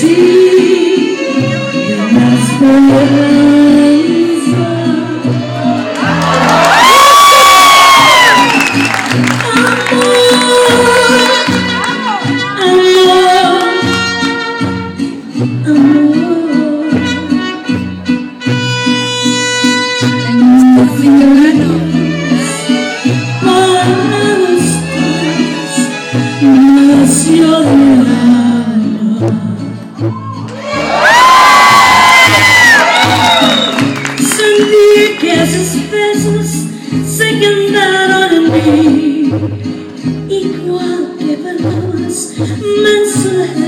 sí, la esperanza. Sentí que esos besos se quedaron en mí, igual que palabras mensajeras.